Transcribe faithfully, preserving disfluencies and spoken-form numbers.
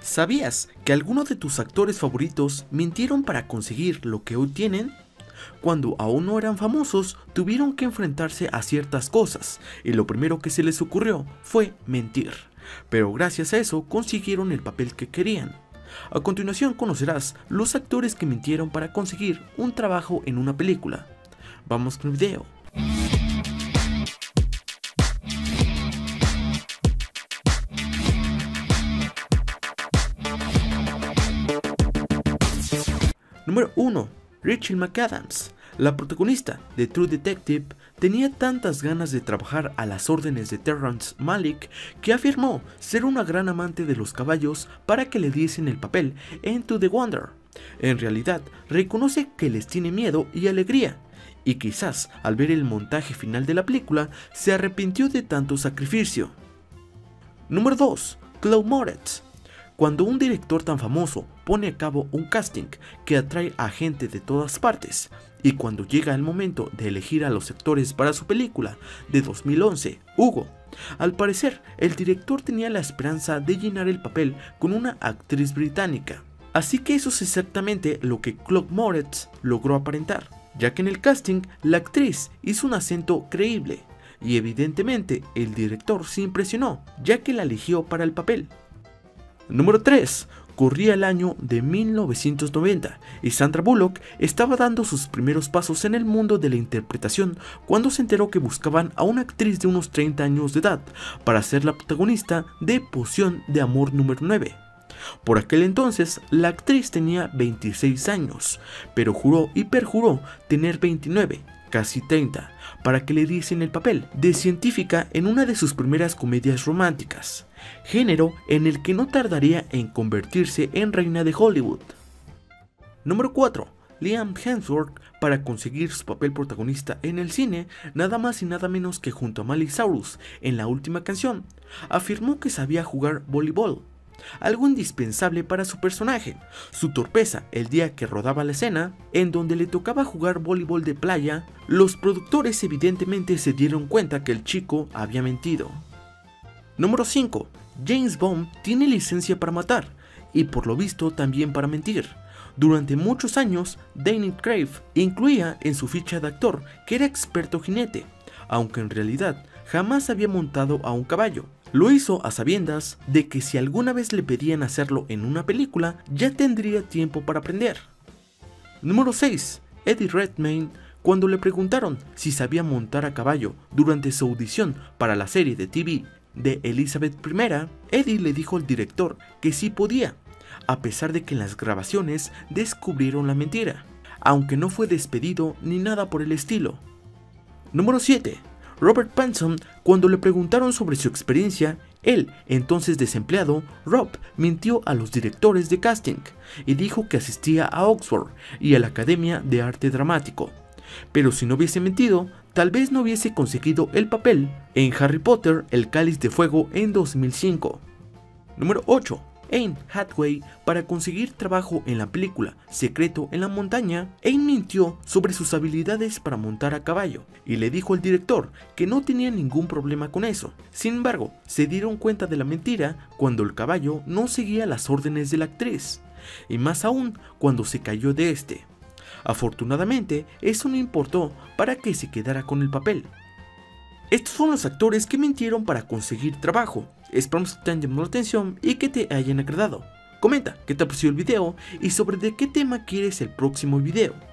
¿Sabías que algunos de tus actores favoritos mintieron para conseguir lo que hoy tienen? Cuando aún no eran famosos, tuvieron que enfrentarse a ciertas cosas, y lo primero que se les ocurrió fue mentir. Pero gracias a eso consiguieron el papel que querían. A continuación conocerás los actores que mintieron para conseguir un trabajo en una película. Vamos con el video. Número uno. Rachel McAdams. La protagonista de True Detective tenía tantas ganas de trabajar a las órdenes de Terrence Malick que afirmó ser una gran amante de los caballos para que le diesen el papel en To the Wonder. En realidad, reconoce que les tiene miedo y alegría, y quizás al ver el montaje final de la película se arrepintió de tanto sacrificio. Número dos. Chloe Moretz. Cuando un director tan famoso pone a cabo un casting que atrae a gente de todas partes, y cuando llega el momento de elegir a los actores para su película de dos mil once, Hugo, al parecer el director tenía la esperanza de llenar el papel con una actriz británica. Así que eso es exactamente lo que Chloe Moretz logró aparentar, ya que en el casting la actriz hizo un acento creíble, y evidentemente el director se impresionó, ya que la eligió para el papel. Número tres. Corría el año de mil novecientos noventa y Sandra Bullock estaba dando sus primeros pasos en el mundo de la interpretación cuando se enteró que buscaban a una actriz de unos treinta años de edad para ser la protagonista de Poción de Amor número nueve. Por aquel entonces la actriz tenía veintiséis años, pero juró y perjuró tener veintinueve, casi treinta, para que le diesen el papel de científica en una de sus primeras comedias románticas, género en el que no tardaría en convertirse en reina de Hollywood. Número cuatro. Liam Hemsworth, para conseguir su papel protagonista en el cine, nada más y nada menos que junto a Miley Cyrus en la última canción, afirmó que sabía jugar voleibol, algo indispensable para su personaje. Su torpeza el día que rodaba la escena, en donde le tocaba jugar voleibol de playa, los productores evidentemente se dieron cuenta que el chico había mentido. Número cinco. James Bond tiene licencia para matar, y por lo visto también para mentir. Durante muchos años, Daniel Craig incluía en su ficha de actor que era experto jinete, aunque en realidad jamás había montado a un caballo. Lo hizo a sabiendas de que si alguna vez le pedían hacerlo en una película, ya tendría tiempo para aprender. Número seis. Eddie Redmayne. Cuando le preguntaron si sabía montar a caballo durante su audición para la serie de T V de Elizabeth primera, Eddie le dijo al director que sí podía, a pesar de que en las grabaciones descubrieron la mentira, aunque no fue despedido ni nada por el estilo. Número siete. Robert Pattinson. Cuando le preguntaron sobre su experiencia, él, entonces desempleado, Rob mintió a los directores de casting y dijo que asistía a Oxford y a la Academia de Arte Dramático. Pero si no hubiese mentido, tal vez no hubiese conseguido el papel en Harry Potter, el Cáliz de Fuego en dos mil cinco. Número ocho. Anne Hathaway. Para conseguir trabajo en la película Secreto en la Montaña, Anne mintió sobre sus habilidades para montar a caballo y le dijo al director que no tenía ningún problema con eso. Sin embargo, se dieron cuenta de la mentira cuando el caballo no seguía las órdenes de la actriz, y más aún cuando se cayó de este. Afortunadamente, eso no importó para que se quedara con el papel. Estos son los actores que mintieron para conseguir trabajo. Esperamos que te hayan llamado la atención y que te hayan agradado. Comenta qué te pareció el video y sobre de qué tema quieres el próximo video.